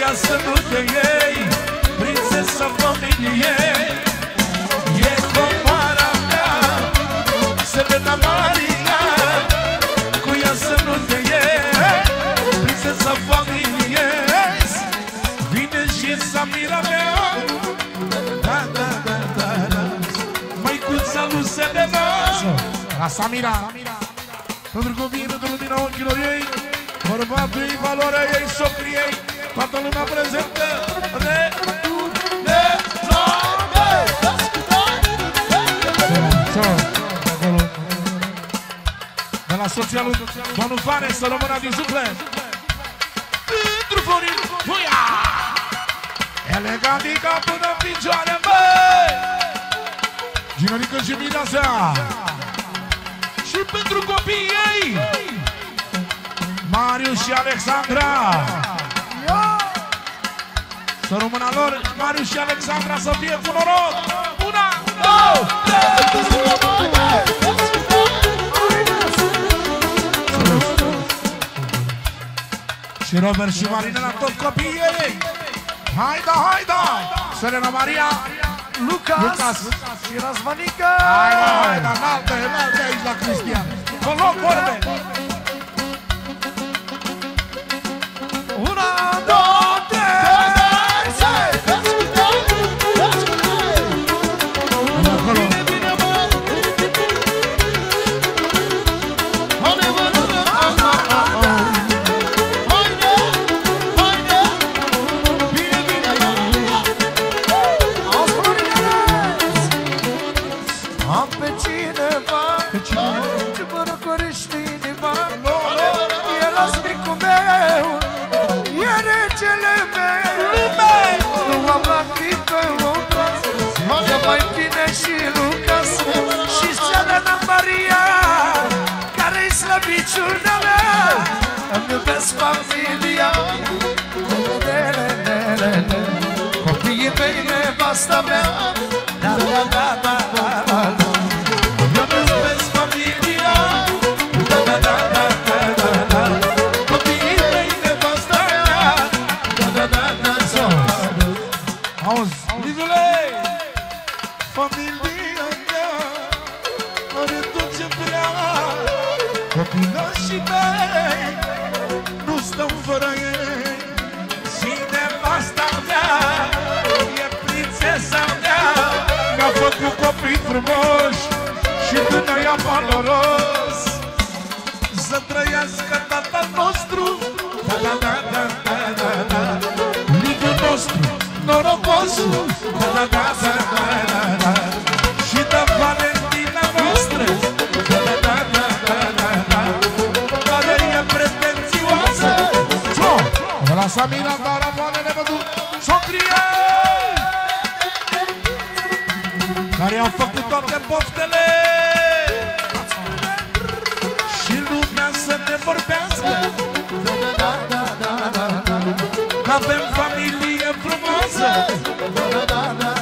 ea să nu te iei, prințesa familiei. E comoara mea, Serena Maria, cu ea să nu te iei, prințesa familiei. Vine și Samira mea, da, da, da, da, da, măicuța lui Selena. La Samira, pentru copii, pentru lumina ochilor ei, bărbatul ei, valoarea ei, socrii ei, toată lumea prezentă. De la soția lui domnul Fane, să rămână din suflet. Pentru Florin Puia, elegantica până în picioare, băi! Ginerică și Mineasea. Și pentru copiii ei, Marius și Alexandra. Să rămână lor, Marius și Alexandra, să fie cu noroc. Una, două, trei. Și Robert și Marina, la tot copiii ei. Haida, haida! Serena Maria, Lucas și Razvanica. Haida, înalte aici la Cristian. Cu loc vorbe. Una, două, trei. Mai bine și Lucas și Selena Maria, care-i slăbiciunea mea. Îmi iubesc familia, copiii mei, nevasta mea. Da, da, da, da, da, da. Îmi iubesc familia, da, da, da, da, da, da, da. Copiii mei, nevasta mea. Da, da, da, da, da. Auzi, Lidule! Familia mea are tot ce vrea, copilașii mei nu stăm fără ei. Și nevasta mea e prințesa mea, mi-a făcut copii frumoși și până ea valoros. Să trăiască tatăl nostru, da, da, da, da, da, da, da. Lidul nostru norocosul, da, da, da, da, da, da, da. Și de Valentina noastră, da, da, da, da, da, da, da. Care e pretențioasă. De la Samira, Dara, Poane, Nevădu, Socrie, care au făcut toate poftele și lumea să ne vorbească, da, da, da, da, da, da, da. Că avem familie frumoasă, da, da, da, da.